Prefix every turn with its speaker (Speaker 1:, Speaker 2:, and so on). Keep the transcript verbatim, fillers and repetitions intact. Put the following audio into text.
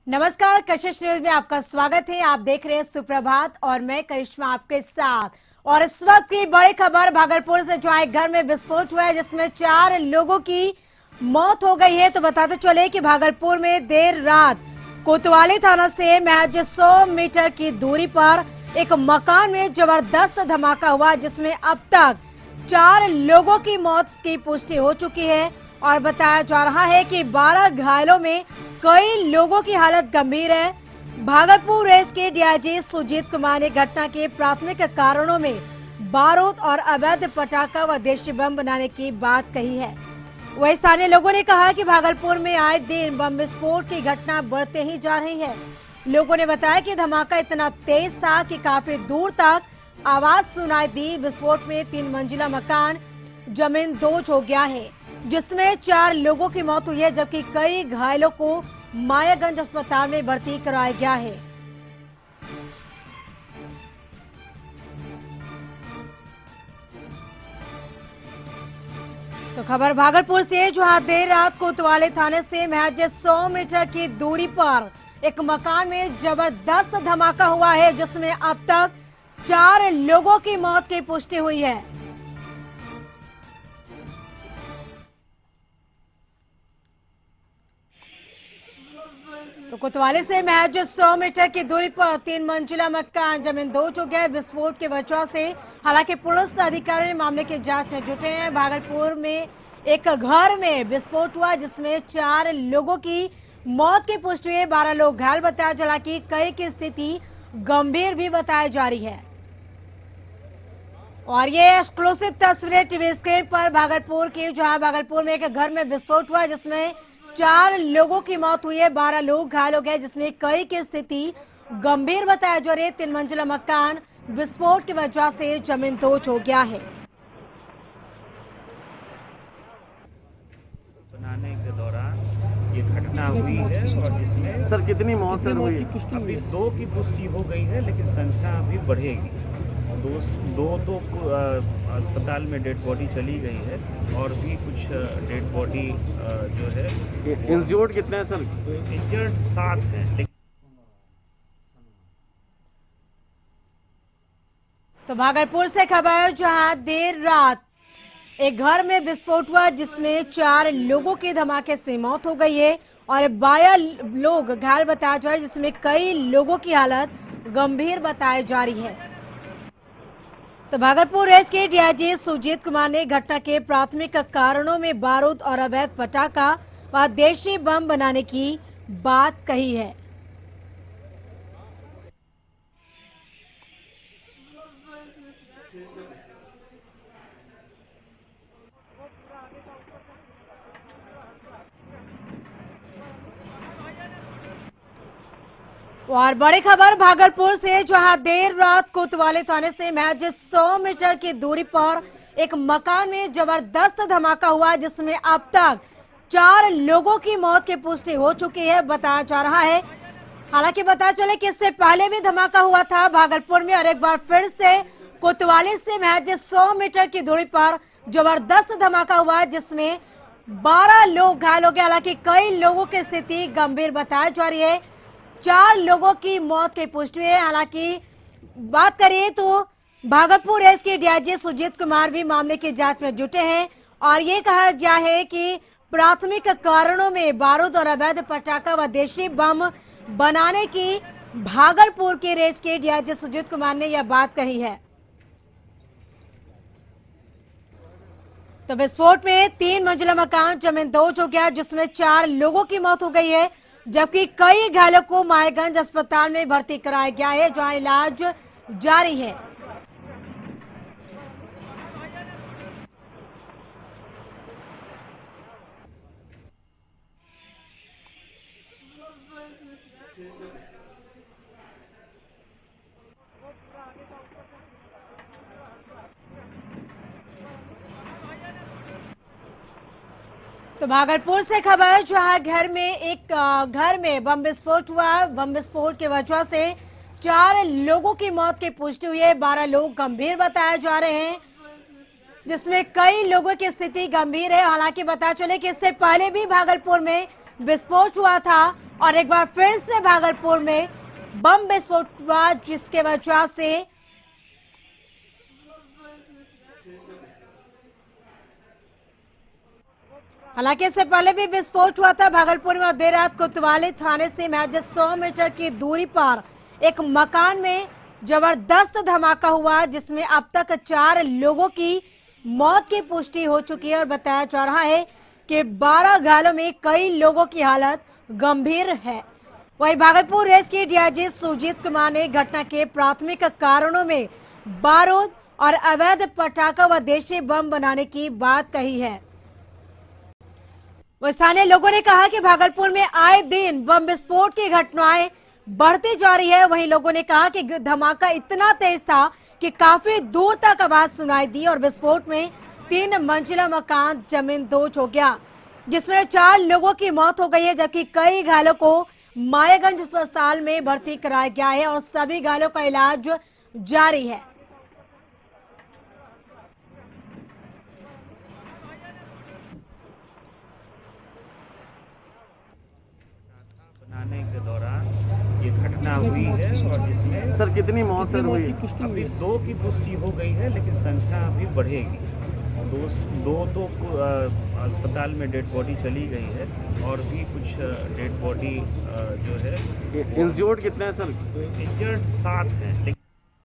Speaker 1: नमस्कार, कशिश न्यूज में आपका स्वागत है। आप देख रहे हैं सुप्रभात और मैं करिश्मा आपके साथ। और इस वक्त की बड़ी खबर भागलपुर से जो है, घर में विस्फोट हुआ है जिसमें चार लोगों की मौत हो गई है। तो बताते चले कि भागलपुर में देर रात कोतवाली थाना से महज सौ मीटर की दूरी पर एक मकान में जबरदस्त धमाका हुआ जिसमें अब तक चार लोगों की मौत की पुष्टि हो चुकी है और बताया जा रहा है कि बारह घायलों में कई लोगों की हालत गंभीर है। भागलपुर रेंज के डीआईजी सुजीत कुमार ने घटना के प्राथमिक कारणों में बारूद और अवैध पटाखा व देशी बम बनाने की बात कही है। वही स्थानीय लोगों ने कहा कि भागलपुर में आए दिन बम विस्फोट की घटना बढ़ते ही जा रही है। लोगों ने बताया कि धमाका इतना तेज था कि काफी दूर तक आवाज सुनाई दी। विस्फोट में तीन मंजिला मकान जमीन दोज हो गया है जिसमें चार लोगों की मौत हुई है, जबकि कई घायलों को मायागंज अस्पताल में भर्ती कराया गया है। तो खबर भागलपुर से, जहां देर रात कोतवाली थाने से महज सौ मीटर की दूरी पर एक मकान में जबरदस्त धमाका हुआ है जिसमें अब तक चार लोगों की मौत की पुष्टि हुई है। तो कोतवाली से महज सौ मीटर की दूरी पर तीन मंजिला मकान जमीन दोज हो गया। विस्फोट की वजह से हालांकि पुलिस अधिकारी मामले की जांच में जुटे हैं। भागलपुर में एक घर में विस्फोट हुआ जिसमें चार लोगों की मौत की पुष्टि हुई है। बारह लोग घायल बताया जा, कि कई की स्थिति गंभीर भी बताई जा रही है। और ये एक्सक्लूसिव तस्वीरें टीवी स्क्रीन पर भागलपुर की, जहां भागलपुर में एक घर में विस्फोट हुआ जिसमें चार लोगों की मौत हुई है, बारह लोग घायल हो गए जिसमें कई की स्थिति गंभीर बताया जा रही है। तीन मंजिला मकान विस्फोट की वजह से जमीन दोज हो गया है।
Speaker 2: बनाने के दौरान ये घटना हुई है और जिसमें
Speaker 3: सर कितनी मौत सर हुई?
Speaker 2: अभी दो की पुष्टि हो गई है लेकिन संख्या अभी बढ़ेगी। दो दो तो अस्पताल में डेड बॉडी चली गई है और भी कुछ डेड बॉडी जो है।
Speaker 3: इंज्योर्ड कितने हैं सर?
Speaker 2: इंजर्ड सात हैं।
Speaker 1: तो भागलपुर से खबर, जहां देर रात एक घर में विस्फोट हुआ जिसमें चार लोगों की धमाके से मौत हो गई है और बारह लोग घायल बताया जा रहा है जिसमें कई लोगों की हालत गंभीर बताई जा रही है। तो भागलपुर रेंज के डीआईजी सुजीत कुमार ने घटना के प्राथमिक कारणों में बारूद और अवैध पटाखा व देशी बम बनाने की बात कही है। और बड़ी खबर भागलपुर से, जहां देर रात कोतवाली थाने से महज सौ मीटर की दूरी पर एक मकान में जबरदस्त धमाका हुआ जिसमें अब तक चार लोगों की मौत की पुष्टि हो चुकी है बताया जा रहा है। हालांकि बता चले कि इससे पहले भी धमाका हुआ था भागलपुर में और एक बार फिर से कोतवाली से महज सौ मीटर की दूरी पर जबरदस्त धमाका हुआ जिसमें बारह लोग घायल हो गए। हालांकि कई लोगों की स्थिति गंभीर बताई जा रही है। चार लोगों की मौत की पुष्टि है। हालांकि बात करें तो भागलपुर रेंज के डीआईजी सुजीत कुमार भी मामले की जांच में जुटे हैं और ये कहा गया है कि प्राथमिक कारणों में बारूद और अवैध पटाखा व देशी बम बनाने की भागलपुर के रेंज के डीआईजी सुजीत कुमार ने यह बात कही है। तो विस्फोट में तीन मंजिला मकान जमीन दोज हो गया जिसमें चार लोगों की मौत हो गई है, जबकि कई घायलों को मायागंज अस्पताल में भर्ती कराया गया है जहां इलाज जारी है। तो भागलपुर से खबर, जहां घर में एक घर में बम विस्फोट हुआ। बम विस्फोट की वजह से चार लोगों की मौत की पुष्टि हुई है, बारह लोग गंभीर बताए जा रहे हैं जिसमें कई लोगों की स्थिति गंभीर है। हालांकि बता चले कि इससे पहले भी भागलपुर में विस्फोट हुआ था और एक बार फिर से भागलपुर में बम विस्फोट हुआ, जिसके वजह से हालांकि इससे पहले भी विस्फोट हुआ था भागलपुर में और देर रात कोतवाली थाने से महज सौ मीटर की दूरी पर एक मकान में जबरदस्त धमाका हुआ, जिसमें अब तक चार लोगों की मौत की पुष्टि हो चुकी है और बताया जा रहा है कि बारह घायलों में कई लोगों की हालत गंभीर है। वहीं भागलपुर रेंज के डीआईजी सुजीत कुमार ने घटना के प्राथमिक कारणों में बारूद और अवैध पटाखा व देशी बम बनाने की बात कही है। वो स्थानीय लोगों ने कहा कि भागलपुर में आए दिन बम विस्फोट की घटनाएं बढ़ती जा रही है। वहीं लोगों ने कहा कि धमाका इतना तेज था कि काफी दूर तक आवाज सुनाई दी और विस्फोट में तीन मंजिला मकान जमींदोज हो गया, जिसमें चार लोगों की मौत हो गई है, जबकि कई घायलों को मायागंज अस्पताल में भर्ती कराया गया है और सभी घायलों का इलाज जारी है।
Speaker 2: बनाने के दौरान ये घटना हुई है और जिसमें
Speaker 3: सर कितनी मौत सर हुई?
Speaker 2: अभी दो की पुष्टि हो गई है, लेकिन संख्या अभी बढ़ेगी। दो दो तो अ, अस्पताल में डेड बॉडी चली गई है और भी कुछ डेड बॉडी जो है
Speaker 3: इंज्योर्ड कितने हैं सर?
Speaker 2: इंजर्ड सात हैं, लेकिन